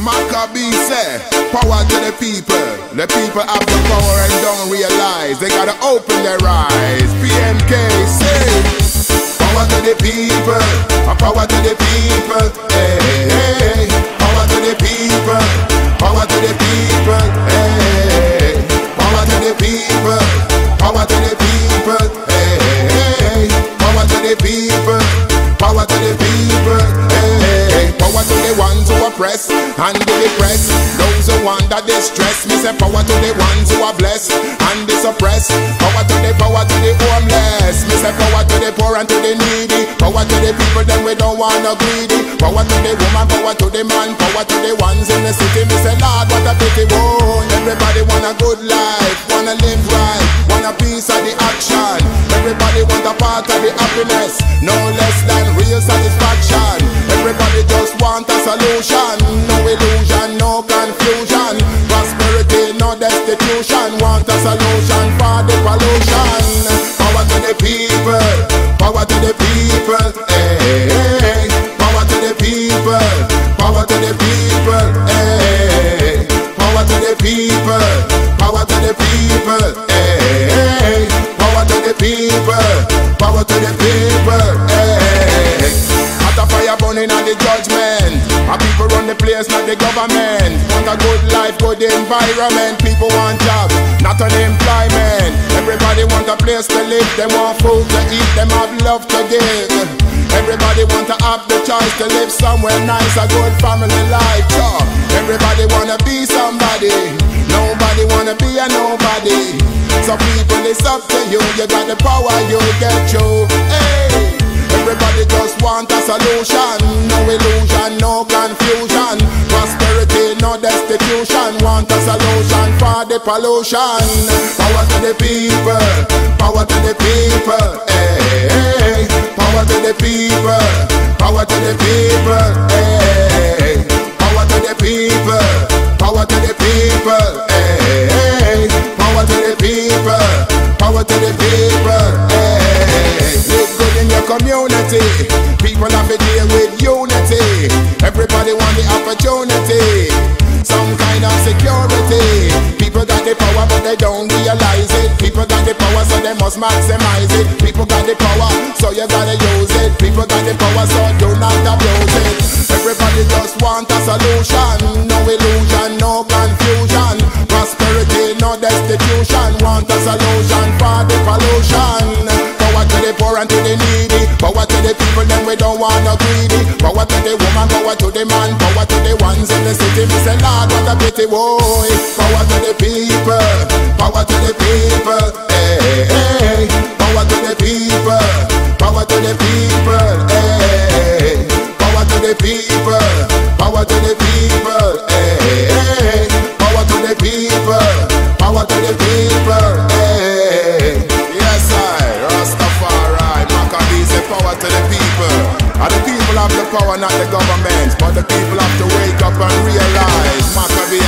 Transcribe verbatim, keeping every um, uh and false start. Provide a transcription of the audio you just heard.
Maccabee say, power to the people. The people have the power and don't realize. They gotta open their eyes. P M K say, power to the people, a power to the people. Hey, hey, power to the people, power to the people. Hey, power to the people, power to the people. Hey, power to the people, power to the people. Hey, power to the ones who oppress and the depressed, those who want that distress. Me say power to the ones who are blessed and the suppressed. Power to the power to the homeless. Me say power to the poor and to the needy. Power to the people then we don't want no greedy. Power to the woman, power to the man, power to the ones in the city. Me say Lord, what a pity. Whoa, everybody want a good life, wanna live right, want a piece of the action. Everybody want a part of the happiness, no less than real satisfaction. Everybody just want a solution, no illusion, no confusion. Prosperity, no destitution. Want a solution for the pollution. Power to the people, power to the people. Hey, hey. Power to the people, power to the people. Hey, power to the people, power to the people. Hey, power to the people, power to the people. Hey, at a fire burning on the judgment. And people run the place, not the government. Want a good life, good environment. People want jobs, not unemployment. Everybody want a place to live. They want food to eat, them have love to give. Everybody want to have the choice to live somewhere nice, a good family life. Sure. Everybody wanna be somebody, nobody wanna be a nobody. So people, it's up to you. You got the power, you get you. Hey. Everybody just want a solution, no illusion, no confusion. Prosperity, no destitution. Want a solution for the pollution. Power to the people, power to the people. Hey, hey. Power to the people, power to the people. Hey, power to the people, power to the people. Hey, power to the people, power to the people. Hey, live good in your community. People have to deal with unity. Everybody want the opportunity, some kind of security. People got the power but they don't realize it. People got the power so they must maximize it. People got the power so you gotta use it. People got the power so do not abuse it. Everybody just want a solution, no illusion, no confusion. Prosperity, no destitution. Want a solution for the pollution. Power to the poor and to the needy. Power to the people, then we don't want no greedy. Power to the woman, power to the man, power to the ones in the city. Me say Lord, what a pity, boy. Power to the people, power to the people. Hey, hey. Power to the people, power to the people. Hey, power to the people, power to the people. Hey, hey. Power to the people, power to the people. Hey, yes I, Rastafari, Maccabee say power to the people. And the people have the power, not the government. But the people have to wake up and realize, Maccabee